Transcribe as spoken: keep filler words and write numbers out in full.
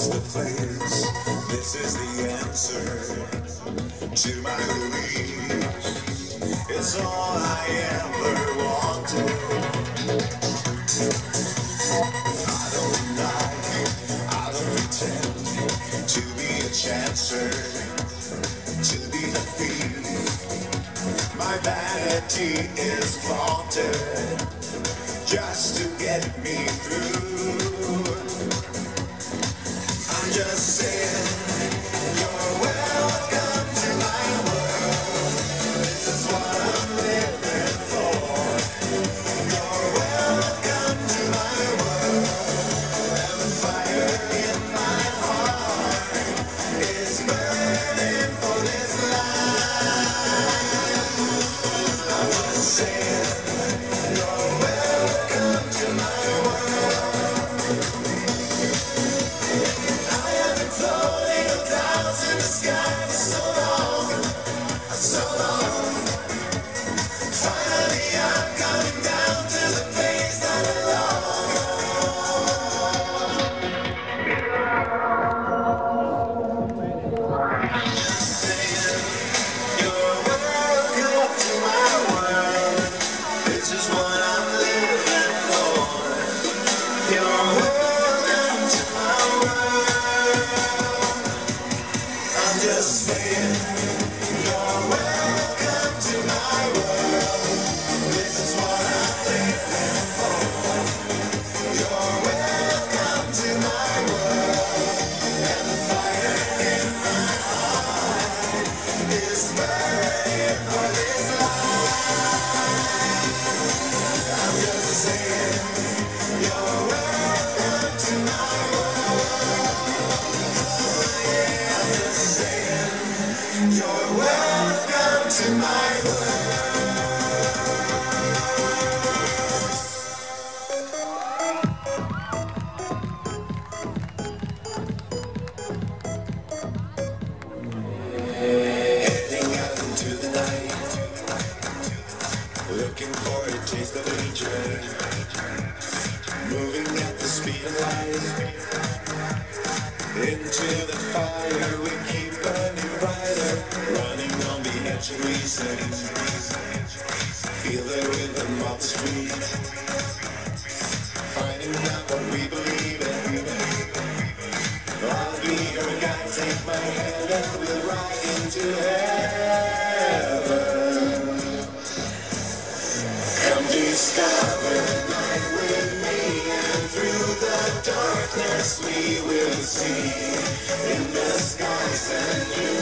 is the place, this is the answer to my belief. It's all I ever wanted. I don't lie, I don't pretend to be a chancer, to be a thief. My vanity is flaunted just to get me through. I'm just saying, you're welcome to my world. This is what I'm living for. You're welcome to my world. And the fire in my heart is burning for this life. I'm just saying, you're welcome to my world. I have been floating on clouds in the sky for so long, so long. Finally I'm coming down to the place that I belong. I'm just saying, you're welcome to my world. This is what I'm living for. You're welcome to my world. I'm just saying, you're welcome to my world. This is what I'm living for. You're welcome to my world. And the fire in my heart is burning for this life. I'm just saying, you're welcome to my world. Yeah, I'm just saying, you're welcome to my world. Heading out into the night, looking for a taste of danger. Moving at the speed of light, into the fire we keep burning brighter. Running on the edge of reason, feel the rhythm of the street. Finding out what we believe in. I'll be your guide, take my hand and we'll ride into heaven. Come discover the night with me, and through the darkness we will see in the skies and you